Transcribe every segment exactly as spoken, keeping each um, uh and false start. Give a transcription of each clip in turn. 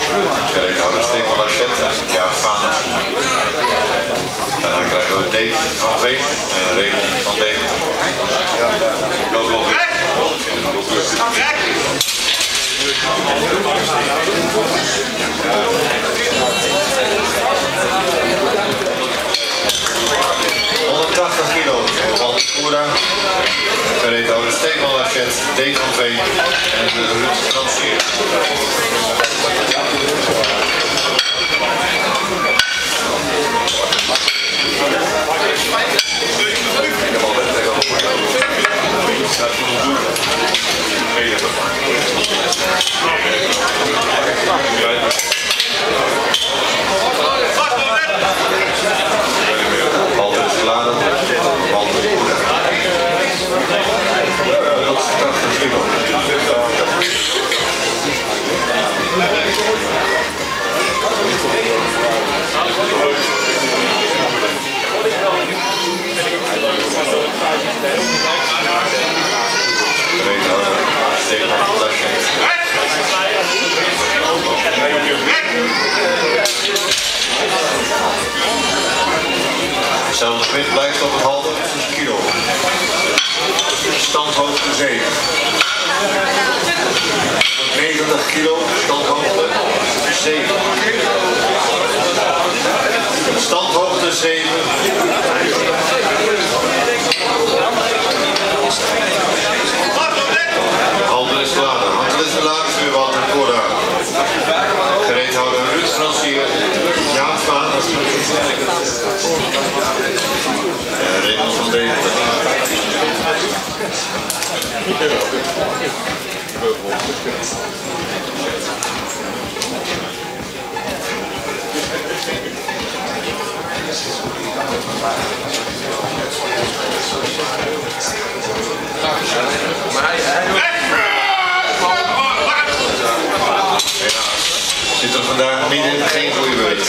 Gereedhouder Stefan Lachet, ja, Faan. En dan krijgen we Dave van Veen en Reden van Dave. Ja, loop nog weer. honderdtachtig kilo van Koera. Gereedhouder Stefan Lachet, Dave van Veen en Ruud Fransier. Walter is geladen. Walter is goed. honderdtachtig kilo. Hetzelfde gewicht blijft op het halve, dus kilo. Standhoogte zeven. negentig kilo, standhoogte zeven. Standhoogte zeven. Halter is geladen. Halter is geladen voor Walter Koera. Gereedhouder Ruud Fransier. Jaap Vaan. En Raymond van Deventer. Zit er vandaag midden geen goede week.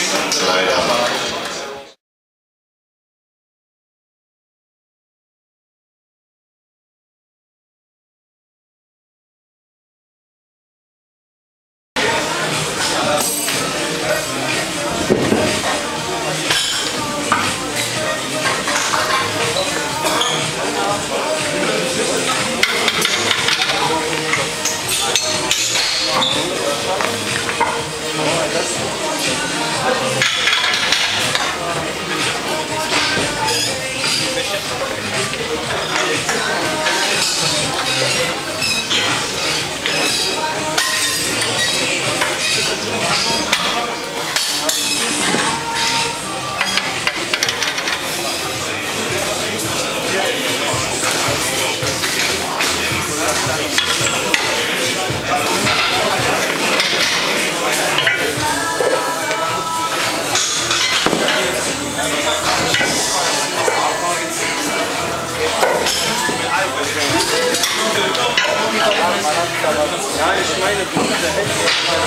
Ja, ich meine, du bist der Hälfte.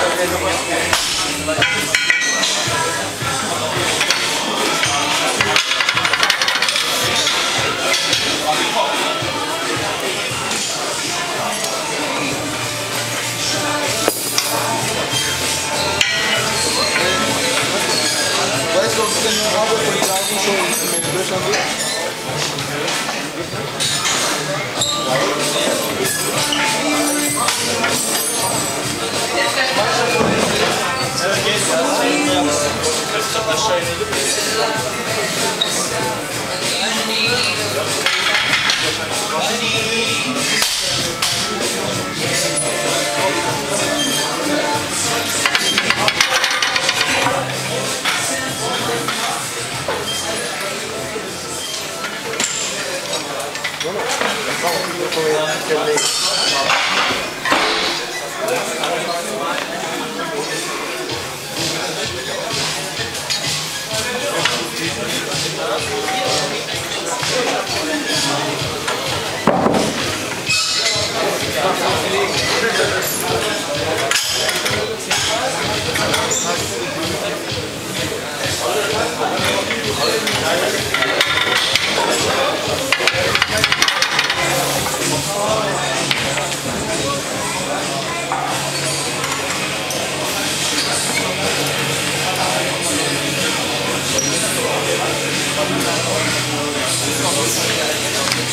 Weißt du, ob es denn eine Arbeit von den Lagen schon in Deutschland gibt?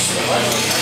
Ja.